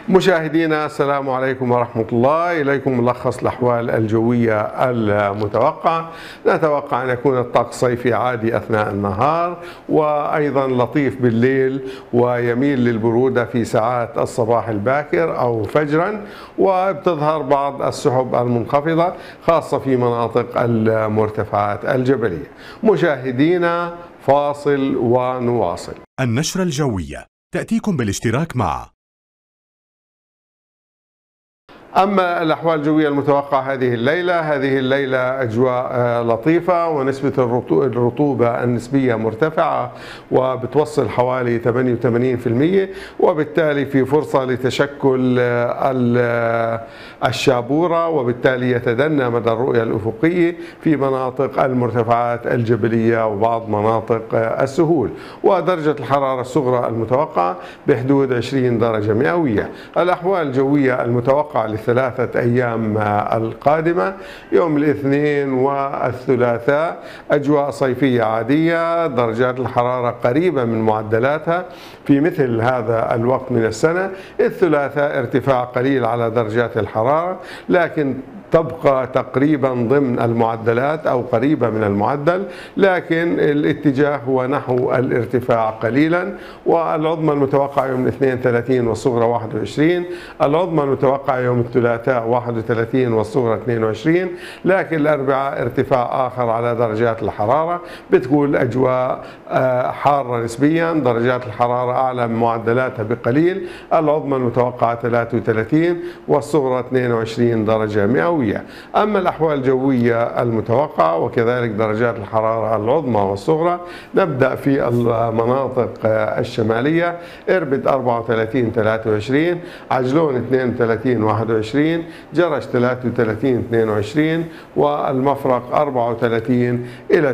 مشاهدينا السلام عليكم ورحمة الله. إليكم ملخص الأحوال الجوية المتوقع. نتوقع أن يكون الطقس صيفي عادي أثناء النهار، وأيضا لطيف بالليل، ويميل للبرودة في ساعات الصباح الباكر أو فجرا، وبتظهر بعض السحب المنخفضة خاصة في مناطق المرتفعات الجبلية. مشاهدينا فاصل ونواصل. النشرة الجوية تأتيكم بالاشتراك مع أما الأحوال الجوية المتوقعة هذه الليلة أجواء لطيفة، ونسبة الرطوبة النسبية مرتفعة وبتوصل حوالي 88%، وبالتالي في فرصة لتشكل الشابورة، وبالتالي يتدنى مدى الرؤية الأفقية في مناطق المرتفعات الجبلية وبعض مناطق السهول. ودرجة الحرارة الصغرى المتوقعة بحدود 20 درجة مئوية. الأحوال الجوية المتوقعة لثلاثة أيام القادمة: يوم الاثنين والثلاثاء أجواء صيفية عادية، درجات الحرارة قريبة من معدلاتها في مثل هذا الوقت من السنة. الثلاثاء ارتفاع قليل على درجات الحرارة، لكن تبقى تقريبا ضمن المعدلات أو قريبة من المعدل، لكن الاتجاه هو نحو الارتفاع قليلا. والعظمى المتوقعة يوم الاثنين 30 والصغرى 21. العظمى المتوقعة يوم الثلاثاء 31 والصغرى 22. لكن الأربعاء ارتفاع آخر على درجات الحرارة، بتكون الأجواء حارة نسبيا، درجات الحرارة أعلى من معدلاتها بقليل. العظمى المتوقعة 33 والصغرى 22 درجة مئوية. أما الأحوال الجوية المتوقعة وكذلك درجات الحرارة العظمى والصغرى، نبدأ في المناطق الشمالية: إربد 34 23، عجلون 32 21، جرش 33 22، والمفرق 34 إلى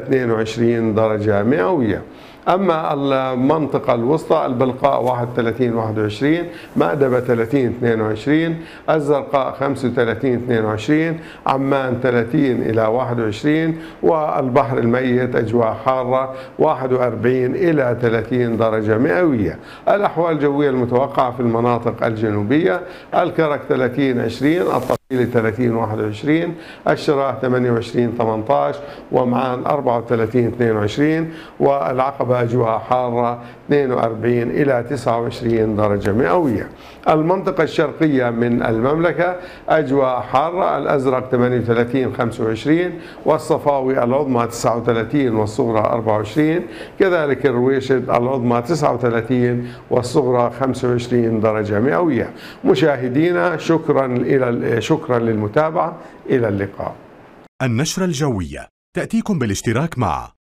22 درجة مئوية. أما المنطقة الوسطى: البلقاء 31 21، مأدبة 30 22، الزرقاء 35 22، عمان 30 إلى 21، والبحر الميت أجواء حارة 41 إلى 30 درجة مئوية. الأحوال الجوية المتوقعة في المناطق الجنوبية: الكرك 30 20، الطفيلي 30 21، الشراء 28 18، ومعان 34 22، والعقبة أجواء حارة 42 إلى 29 درجة مئوية. المنطقة الشرقية من المملكة أجواء حارة: الأزرق 38 25، والصفاوي العظمى 39 والصغرى 24، كذلك الرويشد العظمى 39 والصغرى 25 درجة مئوية. مشاهدينا شكرا للمتابعة. إلى اللقاء. النشرة الجوية تأتيكم بالاشتراك مع